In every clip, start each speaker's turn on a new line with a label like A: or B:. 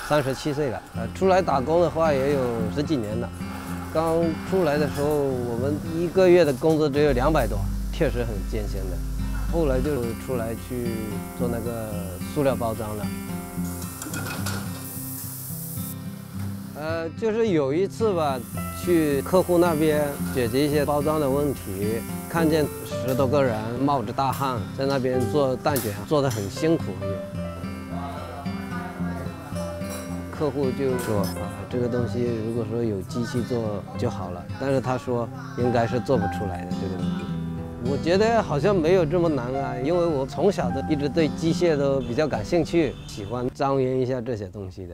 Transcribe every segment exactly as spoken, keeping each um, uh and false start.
A: 三十七岁了，呃，出来打工的话也有十几年了。刚出来的时候，我们一个月的工资只有两百多，确实很艰辛的。后来就出来去做那个塑料包装了。呃，就是有一次吧，去客户那边解决一些包装的问题，看见十多个人冒着大汗在那边做蛋卷，做得很辛苦。客户就说啊，这个东西如果说有机器做就好了，但是他说应该是做不出来的这个东西。我觉得好像没有这么难啊，因为我从小都一直对机械都比较感兴趣，喜欢钻研一下这些东西的。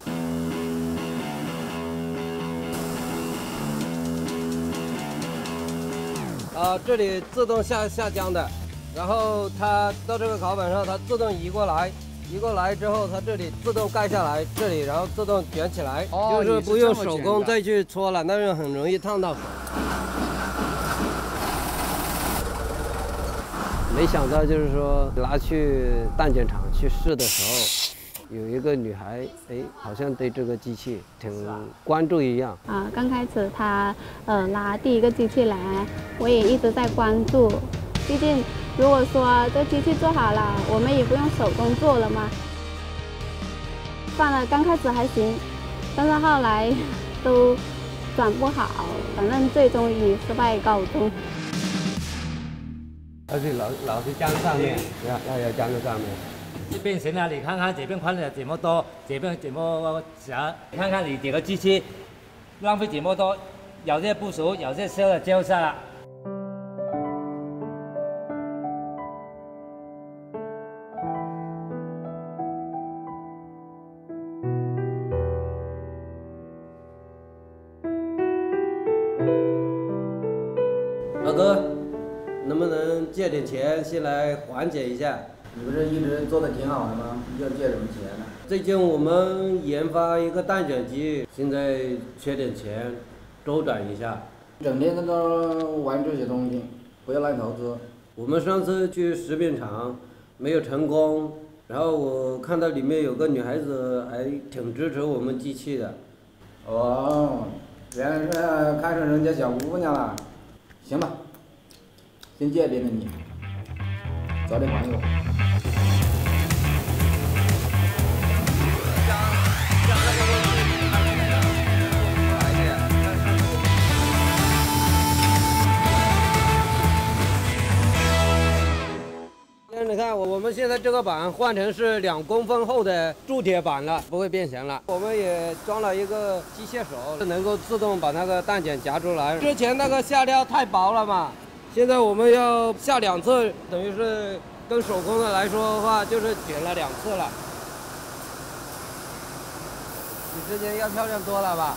A: 啊，这里自动下下浆的，然后它到这个烤板上，它自动移过来。移过来之后，它这里自动盖下来，这里然后自动卷起来，哦、就是不用手工再去搓了，那样很容易烫到手。没想到就是说拿去蛋卷厂去试的时候，有一个女孩，哎，好像对这个机器挺关注一样。
B: 啊，刚开始她呃拿第一个机器来，我也一直在关注，毕竟。如果说这机器做好了，我们也不用手工做了嘛。放了刚开始还行，但是后来都转不好，反正最终以失败告终。
A: 而且老老是粘上面，要要要粘在上面。
C: 这边行了，你看看这边宽了这么多，这边这么狭，看看你这个机器浪费这么多，有些不熟，有些烧了焦下了。
A: 老哥，能不能借点钱先来缓解一下？
D: 你不是一直做的挺好的吗？要借什么钱呢？
A: 最近我们研发一个蛋卷机，现在缺点钱，周转一下。
D: 整天在那玩这些东西，不要乱投资。
A: 我们上次去食品厂没有成功，然后我看到里面有个女孩子还挺支持我们机器的。
D: 哦，原来是看上人家小姑娘了。行吧，先借给你，早点还给我。
A: 你看，我我们现在这个板换成是两公分厚的铸铁板了，不会变形了。我们也装了一个机械手，能够自动把那个蛋卷夹出来。之前那个下料太薄了嘛，现在我们要下两次，等于是跟手工的来说的话，就是卷了两次了。比之前要漂亮多了吧？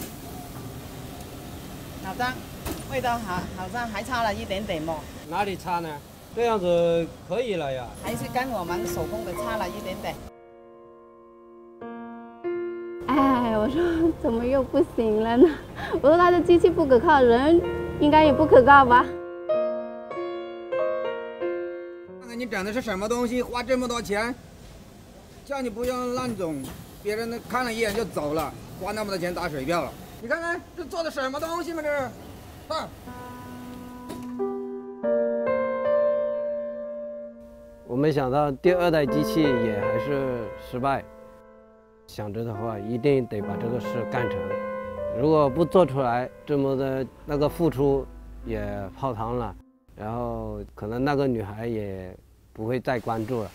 E: 好的，味道好，好像还差了一点点嘛。
A: 哪里差呢？这样子可以了呀，
E: 还是跟我们手工的差了一点点。
B: 哎，我说怎么又不行了呢？我说他的机器不可靠，人应该也不可靠吧？
D: 看看你整的是什么东西，花这么多钱，叫你不要烂种，别人看了一眼就走了，花那么多钱打水漂了。你看看这做的什么东西嘛，这是，啊。
A: 我没想到第二代机器也还是失败，想着的话一定得把这个事干成，如果不做出来，这么的那个付出也泡汤了，然后可能那个女孩也不会再关注了。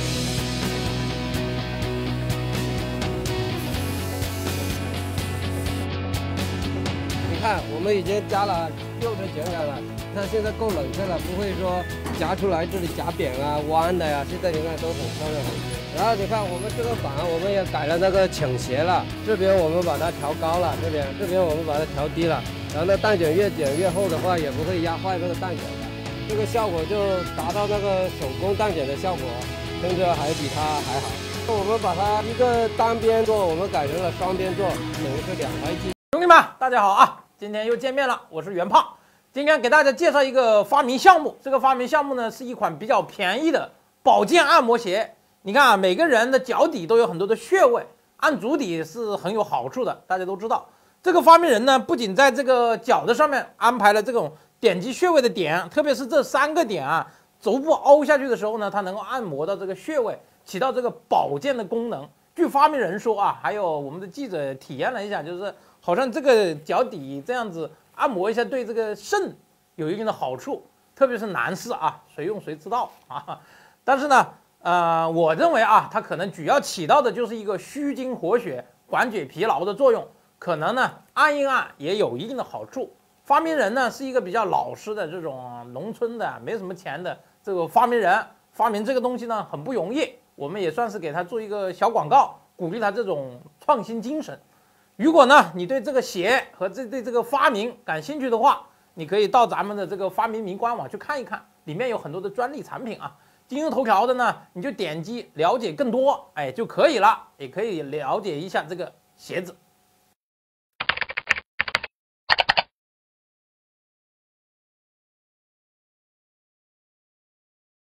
A: 你看，我们已经加了六成卷杆了。它现在够冷却了，不会说夹出来这里夹扁啊、弯的呀、啊。现在你看都很漂亮。然后你看我们这个板，我们也改了那个倾斜了，这边我们把它调高了，这边这边我们把它调低了。然后那蛋卷越卷越厚的话，也不会压坏这个蛋卷的。这个效果就达到那个手工蛋卷的效果，甚至还比它还好。我们把它一个单边做，我们改成了双边做，等于是两台机。
F: 兄弟们，大家好啊！今天又见面了，我是袁胖。今天给大家介绍一个发明项目，这个发明项目呢是一款比较便宜的保健按摩鞋。你看啊，每个人的脚底都有很多的穴位， 按足底是很有好处的，大家都知道。这个发明人呢，不仅在这个脚的上面安排了这种点击穴位的点，特别是这三个点啊，足部凹下去的时候呢，它能够按摩到这个穴位，起到这个保健的功能。据发明人说啊，还有我们的记者体验了一下，就是好像这个脚底这样子按摩一下，对这个肾有一定的好处，特别是男士啊，谁用谁知道啊。但是呢，呃，我认为啊，它可能主要起到的就是一个虚筋活血、缓解疲劳的作用，可能呢按一按也有一定的好处。发明人呢是一个比较老实的这种农村的没什么钱的这个发明人，发明这个东西呢很不容易，我们也算是给他做一个小广告，鼓励他这种创新精神。如果呢你对这个鞋和这对这个发明感兴趣的话，你可以到咱们的这个发明迷官网去看一看，里面有很多的专利产品啊。今日头条的呢，你就点击了解更多，哎就可以了，也可以了解一下这个鞋子。